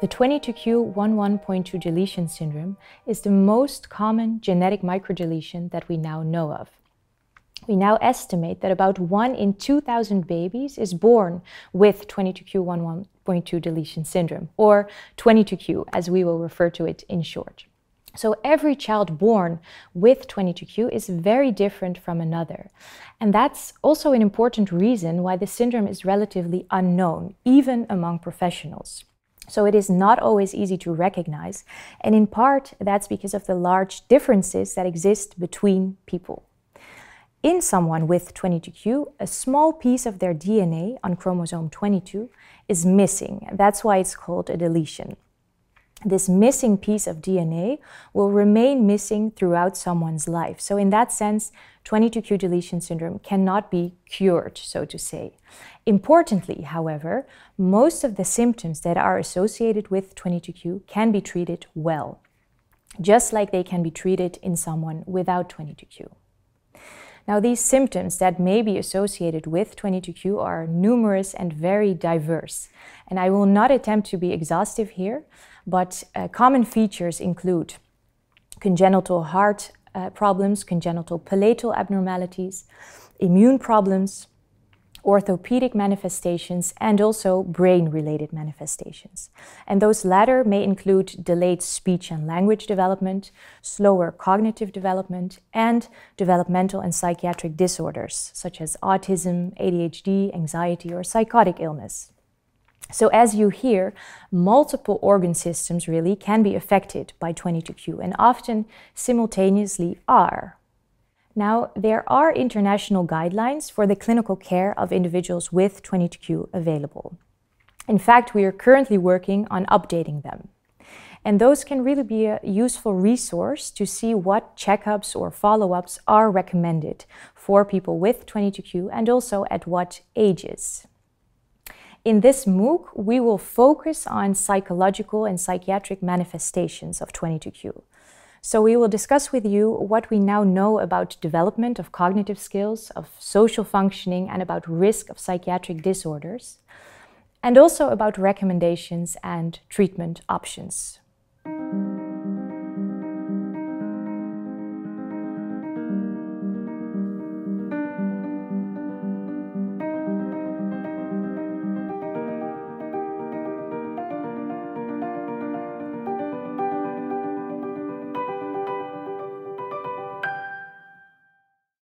The 22q11.2 deletion syndrome is the most common genetic microdeletion that we now know of. We now estimate that about 1 in 2,000 babies is born with 22q11.2 deletion syndrome, or 22q as we will refer to it in short. So every child born with 22q is very different from another. And that's also an important reason why the syndrome is relatively unknown, even among professionals. So it is not always easy to recognize, and in part that's because of the large differences that exist between people. In someone with 22q, a small piece of their DNA on chromosome 22 is missing. That's why it's called a deletion. This missing piece of DNA will remain missing throughout someone's life. So in that sense, 22q deletion syndrome cannot be cured, so to say. Importantly, however, most of the symptoms that are associated with 22q can be treated well, just like they can be treated in someone without 22q. Now, these symptoms that may be associated with 22q are numerous and very diverse. And I will not attempt to be exhaustive here, but common features include congenital heart problems, congenital palatal abnormalities, immune problems, orthopedic manifestations, and also brain-related manifestations. And those latter may include delayed speech and language development, slower cognitive development, and developmental and psychiatric disorders, such as autism, ADHD, anxiety, or psychotic illness. So as you hear, multiple organ systems really can be affected by 22q, and often simultaneously are. Now, there are international guidelines for the clinical care of individuals with 22q available. In fact, we are currently working on updating them. And those can really be a useful resource to see what checkups or follow-ups are recommended for people with 22q and also at what ages. In this MOOC, we will focus on psychological and psychiatric manifestations of 22q. So we will discuss with you what we now know about development of cognitive skills, of social functioning, and about risk of psychiatric disorders, and also about recommendations and treatment options.